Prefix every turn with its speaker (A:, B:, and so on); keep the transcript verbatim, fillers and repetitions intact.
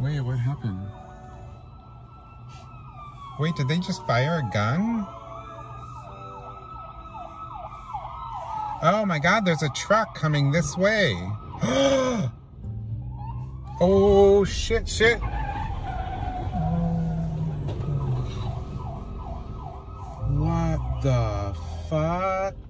A: Wait, what happened?
B: Wait, did they just fire a gun? Oh my God, there's a truck coming this way. Oh, shit, shit. What the fuck?